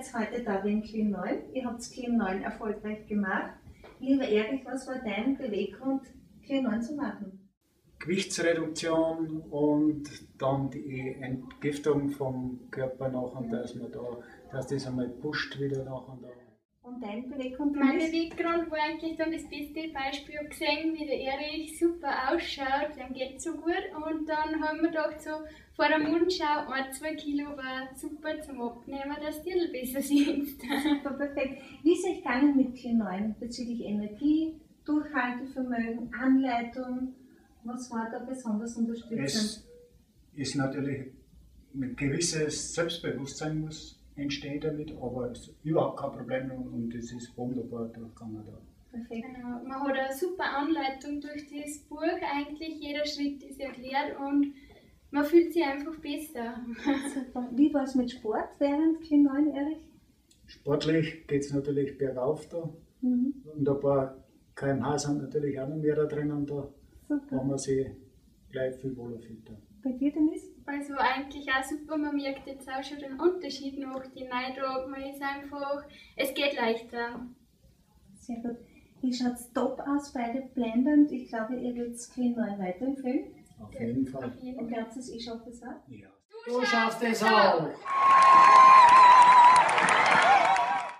seid heute da wegen Clean 9. Ihr habt Clean 9 erfolgreich gemacht. Lieber Erich, was war dein Beweggrund, Clean 9 zu machen? Gewichtsreduktion und dann die Entgiftung vom Körper nachher, dass das einmal pusht wieder nachher. Und dein Beweggrund? Mein Beweggrund war eigentlich dann das beste Beispiel. Ich habe gesehen, wie der Erich super ausschaut, dem geht so gut. Und dann haben wir gedacht, so vor der Mundschau, 1-2 Kilo war super zum Abnehmen, dass die ein besser sind. Super, perfekt. Wie ist es gegangen mit Clean 9 bezüglich Energie, Durchhaltevermögen, Anleitung? Was war da besonders unterstützend? Es ist natürlich ein gewisses Selbstbewusstsein muss entstehen damit, aber es ist überhaupt kein Problem und es ist wunderbar durchgegangen da. Perfekt. Genau. Man hat eine super Anleitung durch das Buch, eigentlich jeder Schritt ist erklärt und man fühlt sich einfach besser. Super. Wie war es mit Sport während Clean 9, Erich? Sportlich geht es natürlich bergauf da und ein paar kmh sind natürlich auch noch mehr da drinnen da. Super. Haben wir sie gleich viel wohler fühlt. Bei dir, Denise? Also eigentlich auch super, man merkt jetzt auch schon den Unterschied noch, die Neidruck, man ist einfach, es geht leichter. Sehr gut. Ihr schaut top aus, beide blendend. Ich glaube, ihr werdet Clean 9 weiterempfehlen. Auf jeden Fall. Und glaubt ihr, ich schaffe es auch? Ja. Du schaffst es auch!